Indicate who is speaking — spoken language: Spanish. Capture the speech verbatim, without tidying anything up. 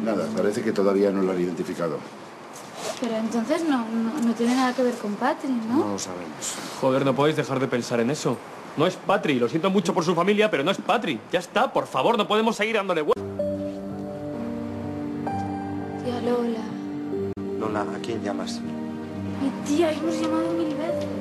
Speaker 1: Nada, parece que todavía no lo han identificado.
Speaker 2: Pero entonces no, no, no tiene nada que ver con Patri, ¿no?
Speaker 1: No lo sabemos.
Speaker 3: Joder, no podéis dejar de pensar en eso. No es Patri, lo siento mucho por su familia, pero no es Patri. Ya está, por favor, no podemos seguir dándole vueltas.
Speaker 2: Tía Lola.
Speaker 4: Lola, ¿a quién llamas?
Speaker 2: Mi tía, hemos llamado mil veces.